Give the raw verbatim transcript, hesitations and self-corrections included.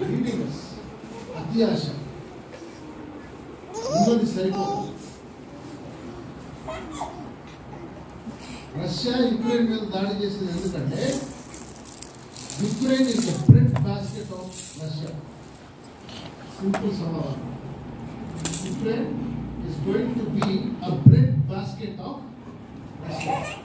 గ్రీవింగ్స్ అత్యాశ ఉన్నది సరిపోదు. రష్యా యుక్రెయిన్ మీద దాడి చేసింది ఎందుకంటే Ukraine is the bread basket of Russia. Simple సమాధానం. Ukraine is going to be a bread basket of Russia.